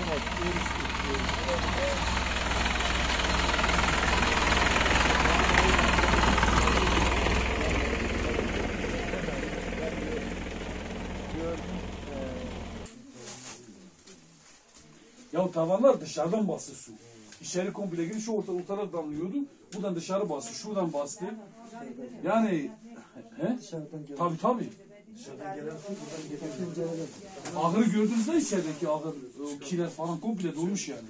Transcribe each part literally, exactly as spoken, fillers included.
Ya tavanlar dışarıdan bastı su. İçeri komple girdi, şu orta, ortalar damlıyordu. Buradan dışarı bastı, şuradan bastı. Yani, he? Tabii tabii. Ahırı gördünüz de içerideki ahır, o kiler falan komple dolmuş yani.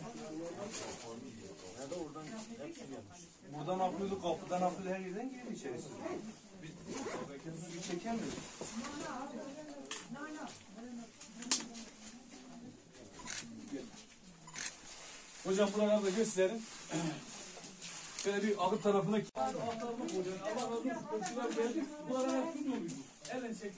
Buradan akıyordu, kapıdan akıyordu, her yerden geliyor içerisi. Biz suyu çekemiyoruz. Hocam buraları da gösterin. Şöyle bir ahır tarafına Allah razı olsun. Komşular geldi. Buralara su doluydu. Ellen çekti.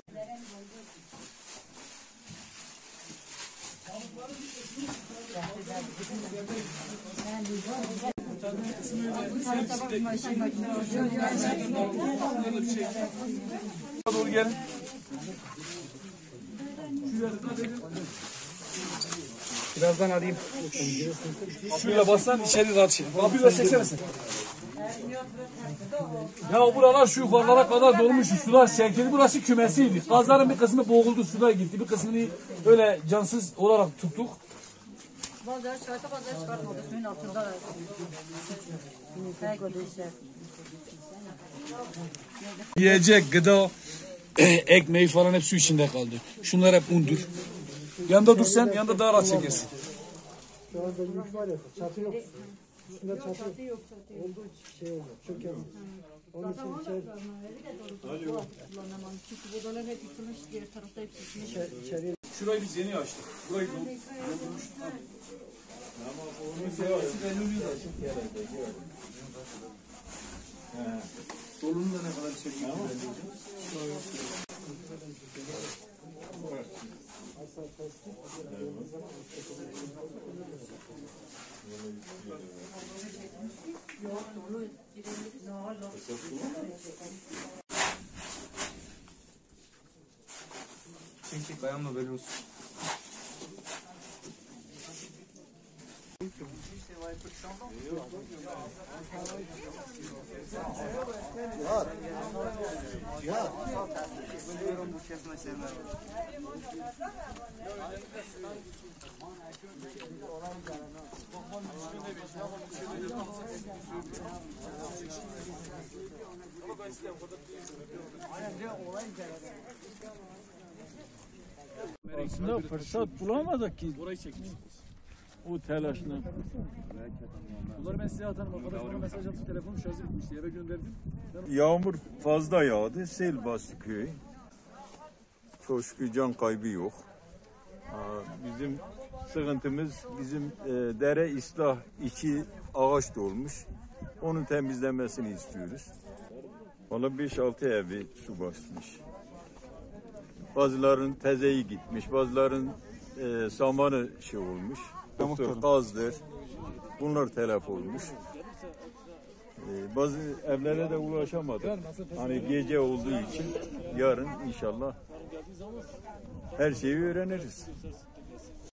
Doğru gelin. Birazdan arayayım. Şöyle bassan içeri rahat şey. Abi ver çeksene sen. Ya buralar şu yukarılara kadar dolmuş. Sular çekildi. Burası kümesiydi. Kazların bir kısmı boğuldu, suda gitti. Bir kısmını öyle cansız olarak tuttuk. Bazıları çıkarsa bazıları çıkartmadı. Suyun altında. Yiyecek, gıda, ekmeği falan hep su içinde kaldı. Şunlar hep undur. Yanında dur sen, yanında daha rahat çekersin. Şu anda yük var ya, çatı yok. Üstünde çatı yok. Olduğu şey oldu, çökemiyor. Onun için içeri... Çünkü buralar hep yıkılmış, diğer tarafta hep yıkılmış. içeri... Şurayı biz yeni açtık. Burayı doldurmuştuk. Solunu da ne kadar çekiyor? Çek çek ayağımla böyle olsun. Aslında fırsat bulamadık ki Burayı çekmiş. o telaşla. Bunları ben size atarım. Arkadaş bana mesaj attı. Telefonum şarjı bitmişti. Eve gönderdim. Yağmur fazla yağdı, sel bastı köyü. Çok şükür can kaybı yok. Bizim sıkıntımız bizim dere ıslah içi ağaç dolmuş. Onun temizlenmesini istiyoruz. Valla beş altı evi su basmış. Bazılarının tezeyi gitmiş, bazılarının e, samanı şey olmuş. Doktor gazdır. Bunlar telef olmuş. E, bazı evlere de ulaşamadık. Hani gece olduğu için yarın inşallah her şeyi öğreniriz.